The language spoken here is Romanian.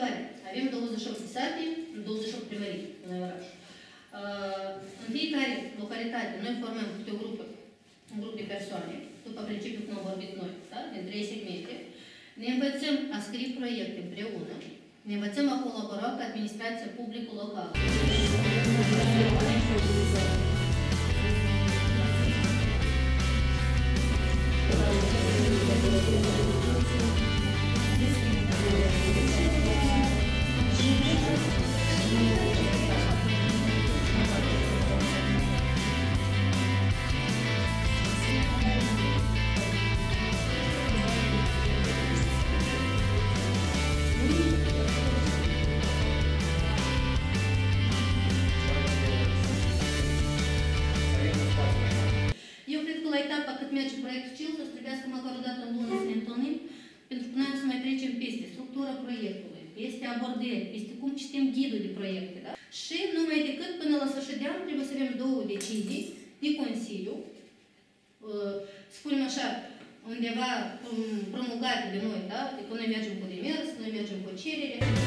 următoare. Avem 28 sate, 28 primării în oraș. În fiecare localitate noi formăm câte un grup de persoane, după principiul cum am vorbit noi, da? Din 3 segmente. Ne învățăm a scrie proiecte împreună, ne învățăm a colabora cu administrația publică locală. La etapa cât merge proiectul CIL, să trebuiască măcar o dată în lună să ne întâlnim, pentru că noi să mai trecem peste structura proiectului, peste abordări, peste cum citim ghidul de proiecte. Da? Și numai decât până la sfârșit de an trebuie să avem 2 decizii de Consiliu, spunem așa, undeva promulgate de noi, da? Adică noi mergem cu demers, noi mergem cu cerere.